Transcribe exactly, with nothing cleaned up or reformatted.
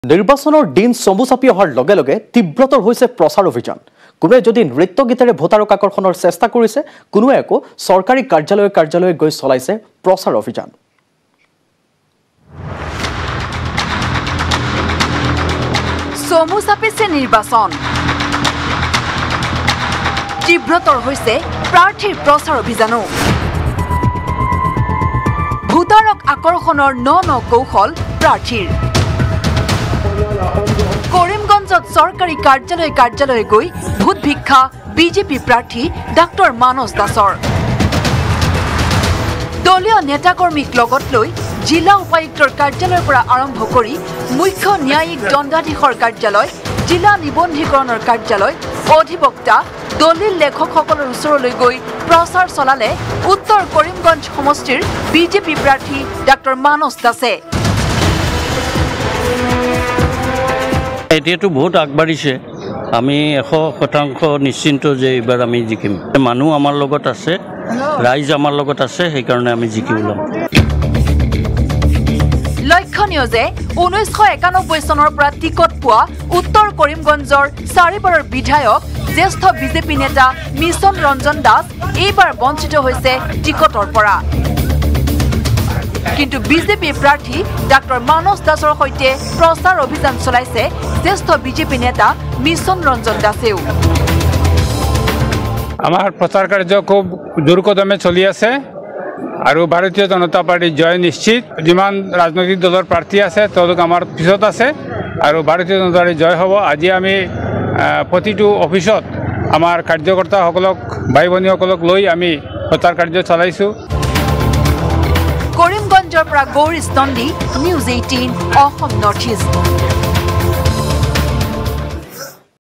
নিৰ্বাচনৰ দিন চমু চাপি অহাৰ লগে লগে তীব্ৰতৰ হৈছে প্ৰচাৰ অভিযান। কোনোৱে যদি নৃত্য গীতেৰে ভোটাৰক আকৰ্ষণৰ চেষ্টা কৰিছে, কোনোৱে আকৌ চৰকাৰী কাৰ্যালয় কাৰ্যালয়ে গৈ চলাইছে প্ৰচাৰ অভিযান। চমু চাপিছে নিৰ্বাচন, তীব্ৰতৰ হৈছে প্ৰাৰ্থীৰ প্ৰচাৰ অভিযানো। ভোটাৰক আকৰ্ষণৰ ন ন কৌশল প্ৰাৰ্থীৰ। কৰিমগঞ্জত চৰকাৰী কাৰ্যালয় কাৰ্যালয়ে গৈ ভোট ভিক্ষা বিজেপি প্ৰাৰ্থী ডাক্তৰ মানস দাসৰ। দলীয় নেতাকৰ্মীক লগত লৈ জিলা উপায়ুক্তৰ কাৰ্যালয়ৰ পৰা আৰম্ভ কৰি মুখ্য ন্যায়িক দণ্ডাধীশৰ কাৰ্যালয়, জিলা নিবন্ধীকৰণৰ কাৰ্যালয়, অধিবক্তা, দলিল লেখকসকলৰ ওচৰলৈ গৈ প্ৰচাৰ চলালে উত্তৰ কৰিমগঞ্জ সমষ্টিৰ বিজেপি প্ৰাৰ্থী ডাক্তৰ মানস দাসে। এতিয়াতো বহুত আগবাঢ়িছে, আমি এশ শতাংশ নিশ্চিন্ত যে এইবাৰ আমি জিকিম। মানুহ আমাৰ লগত আছে, ৰাইজ আমাৰ লগত আছে, সেইকাৰণে আমি জিকি ওলাম। লক্ষণীয় যে ঊনৈছশ একানব্বৈ চনৰ পৰা টিকট পোৱা উত্তৰ কৰিমগঞ্জৰ চাৰিবাৰৰ বিধায়ক জ্যেষ্ঠ বিজেপি নেতা মিছন ৰঞ্জন দাস এইবাৰ বঞ্চিত হৈছে টিকটৰ পৰা। কিন্তু বিজেপি প্ৰাৰ্থী ডাক্তৰ মানস দাসৰ সৈতে প্ৰচাৰ অভিযান চলাইছে জ্যেষ্ঠ বিজেপি নেতা মিছন ৰঞ্জন দাসেও। আমাৰ প্ৰচাৰ কাৰ্য খুব জোৰকদমে চলি আছে আৰু ভাৰতীয় জনতা পাৰ্টিৰ জয় নিশ্চিত। যিমান ৰাজনৈতিক দলৰ প্ৰাৰ্থী আছে তেওঁলোক আমাৰ পিছত আছে আৰু ভাৰতীয় জনতা পাৰ্টিৰ জয় হ'ব। আজি আমি প্ৰতিটো অফিচত আমাৰ কাৰ্যকৰ্তাসকলক, ভাই ভনীসকলক লৈ আমি প্ৰচাৰ কাৰ্য চলাইছোঁ। কৰিমগঞ্জৰ পৰা গৌৰী স্তন্দি, news eighteen Assam north east.